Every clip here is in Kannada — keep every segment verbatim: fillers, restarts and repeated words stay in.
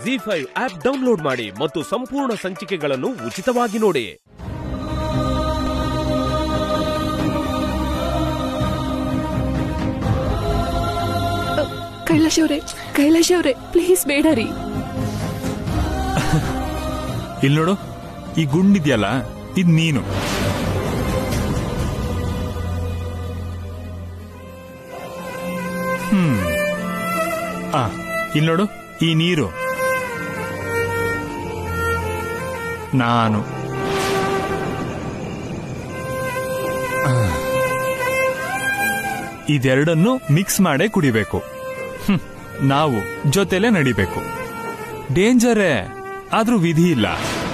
ಝೀ ಫೈವ್ ಆಪ್ ಡೌನ್ಲೋಡ್ ಮಾಡಿ ಮತ್ತು ಸಂಪೂರ್ಣ ಸಂಚಿಕೆಗಳನ್ನು ಉಚಿತವಾಗಿ ನೋಡಿ. ಕೈಲಾಶ್ ಅವರೇ, ಕೈಲಾಶ್ ಅವರೇ, ಪ್ಲೀಸ್ ಬೇಡ ರೀ. ಇಲ್ಲಿ ನೋಡು, ಈ ಗುಂಡಿದ್ಯಲ್ಲ, ಇದ್ ನೀನು. ಹ್ಮ್ ಆ ಇಲ್ಲಿ ನೋಡು, ಈ ನೀರು ನಾನು. ಇದೆರಡನ್ನು ಮಿಕ್ಸ್ ಮಾಡೇ ಕುಡಿಬೇಕು. ನಾವು ಜೊತೆಲೆ ನಡಿಬೇಕು. ಡೇಂಜರೇ, ಆದ್ರೂ ವಿಧಿ ಇಲ್ಲ.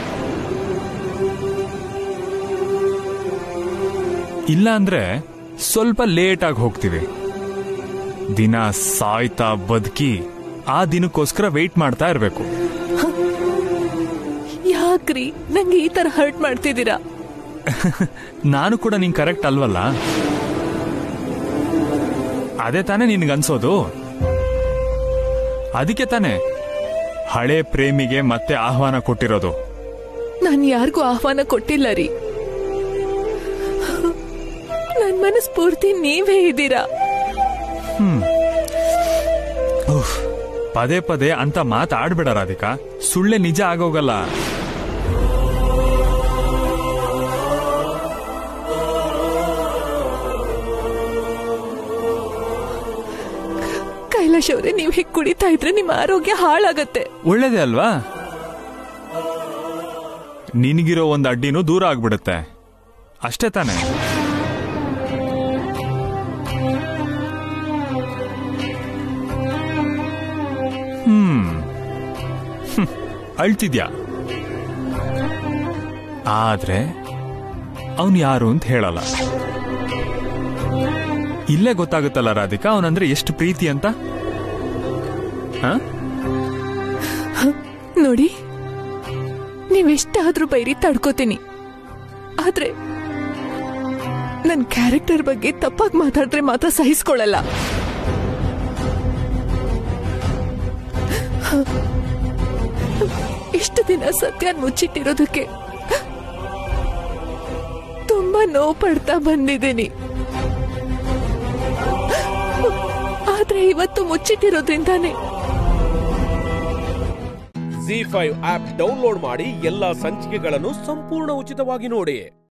ಇಲ್ಲ ಅಂದ್ರೆ ಸ್ವಲ್ಪ ಲೇಟ್ ಆಗಿ ಹೋಗ್ತೀವಿ. ದಿನ ಸಾಯ್ತಾ ಬದುಕಿ ಆ ದಿನಕ್ಕೋಸ್ಕರ ವೆಯ್ಟ್ ಮಾಡ್ತಾ ಇರ್ಬೇಕು. ಯಾಕ್ರಿ ನಂಗೆ ಈ ತರ ಹರ್ಟ್ ಮಾಡ್ತಿದ್ದೀರಾ? ನಾನು ಕೂಡ ನಿಂಗೆ ಕರೆಕ್ಟ್ ಅಲ್ವಲ್ಲ? ಅದೇ ತಾನೇ ನಿನ್ಗನ್ಸೋದು. ಅದಕ್ಕೆ ತಾನೇ ಹಳೆ ಪ್ರೇಮಿಗೆ ಮತ್ತೆ ಆಹ್ವಾನ ಕೊಟ್ಟಿರೋದು. ನಾನು ಯಾರಿಗೂ ಆಹ್ವಾನ ಕೊಟ್ಟಿಲ್ಲ ರೀ. ನನ್ ಮನಸ್ಫೂರ್ತಿ ನೀವೇ ಇದ್ದೀರಾ. ಹ್ಮ್ ಪದೇ ಪದೇ ಅಂತ ಮಾತಾಡ್ಬೇಡ ರಾಧಿಕಾ, ಸುಳ್ಳೆ ನಿಜ ಆಗೋಗಲ್ಲ. ಕೈಲಾಶ್ ಅವರೇ, ನೀವ್ ಹೀಗೆ ಕುಡಿತಾ ಇದ್ರೆ ನಿಮ್ಮ ಆರೋಗ್ಯ ಹಾಳಾಗತ್ತೆ. ಒಳ್ಳೇದೇ ಅಲ್ವಾ? ನಿನಗಿರೋ ಒಂದ್ ಅಡ್ಡಿನೂ ದೂರ ಆಗ್ಬಿಡುತ್ತೆ, ಅಷ್ಟೇ ತಾನೆ? ಹ್ಮ್ ಅಳ್ತಿದ್ಯಾ? ಆದ್ರೆ ಅವನ್ ಯಾರು ಅಂತ ಹೇಳಲ್ಲ. ಇಲ್ಲೇ ಗೊತ್ತಾಗುತ್ತಲ್ಲ ರಾಧಿಕಾ, ಅವನಂದ್ರೆ ಎಷ್ಟು ಪ್ರೀತಿ ಅಂತ. ನೋಡಿ, ನೀವೆಷ್ಟಾದ್ರೂ ಬೈರಿ ತಡ್ಕೋತೀನಿ, ಆದ್ರೆ ನನ್ ಕ್ಯಾರೆಕ್ಟರ್ ಬಗ್ಗೆ ತಪ್ಪಾಗಿ ಮಾತಾಡಿದ್ರೆ ಮಾತ್ರ ಸಹಿಸ್ಕೊಳ್ಳಲ್ಲ. ಇಷ್ಟು ದಿನ ಸತ್ಯ ಮುಚ್ಚಿಟ್ಟಿರೋದಕ್ಕೆ ತುಂಬಾ ನೋವು ಪಡ್ತಾ ಬಂದಿದ್ದೀನಿ. ಆದ್ರೆ ಇವತ್ತು ಮುಚ್ಚಿಟ್ಟಿರೋದ್ರಿಂದಾನೆ. ಝೀ ಫೈವ್ ಆಪ್ ಡೌನ್ಲೋಡ್ ಮಾಡಿ ಎಲ್ಲಾ ಸಂಚಿಕೆಗಳನ್ನು ಸಂಪೂರ್ಣ ಉಚಿತವಾಗಿ ನೋಡಿ.